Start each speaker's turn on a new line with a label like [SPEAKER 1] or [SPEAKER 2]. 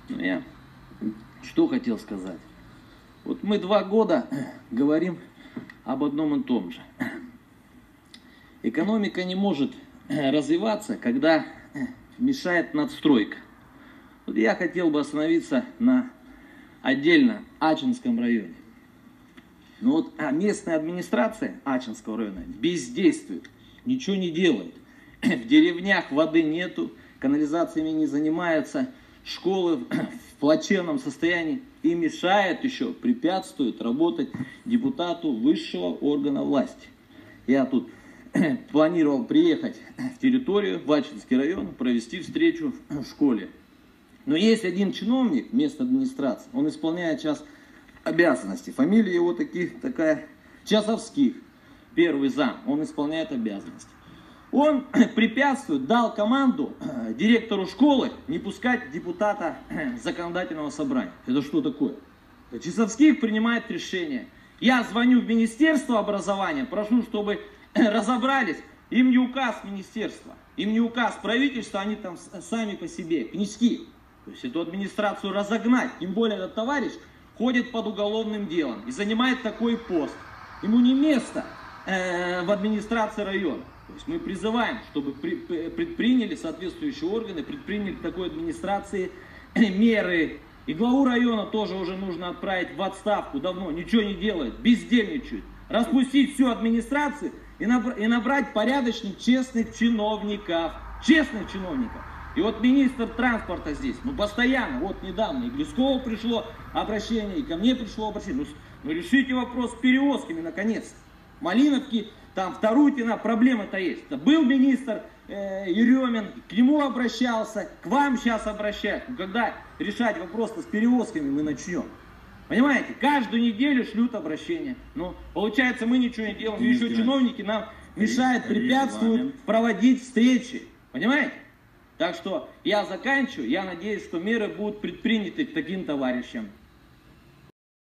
[SPEAKER 1] Ну, я что хотел сказать. Вот мы 2 года говорим об одном и том же. Экономика не может развиваться, когда мешает надстройка. Вот я хотел бы остановиться на отдельно Ачинском районе. Но вот местная администрация Ачинского района бездействует, ничего не делает. В деревнях воды нету, канализациями не занимаются, школы в плачевном состоянии и мешает еще, препятствует работать депутату высшего органа власти. Я тут планировал приехать в территорию, в Ачинский район, провести встречу в школе. Но есть один чиновник местной администрации, он исполняет сейчас обязанности. Фамилия его такая Часовских, первый зам, он исполняет обязанности. Он препятствует, дал команду директору школы не пускать депутата законодательного собрания. Это что такое? Часовских принимает решение. Я звоню в Министерство образования, прошу, чтобы разобрались. Им не указ министерства, им не указ правительства, они там сами по себе, князьки. То есть эту администрацию разогнать, тем более этот товарищ ходит под уголовным делом и занимает такой пост. Ему не место в администрации района. То есть мы призываем, чтобы предприняли соответствующие органы, предприняли такой администрации меры. И главу района тоже уже нужно отправить в отставку, давно ничего не делает, бездельничает. Распустить всю администрацию и набрать порядочных, честных чиновников. Честных чиновников. И вот министр транспорта здесь, постоянно, вот недавно, и Глескову пришло обращение, и ко мне пришло обращение. Ну решите вопрос с перевозками, наконец-то. Малиновки, там, в Тарутино, проблемы-то есть. Был министр Еремин, к нему обращался, к вам сейчас обращаюсь. Когда решать вопрос с перевозками мы начнем? Понимаете, каждую неделю шлют обращения. Ну, получается, мы ничего не делаем, и еще чиновники нам мешают, препятствуют проводить встречи. Понимаете? Так что я заканчиваю, я надеюсь, что меры будут предприняты к таким товарищам.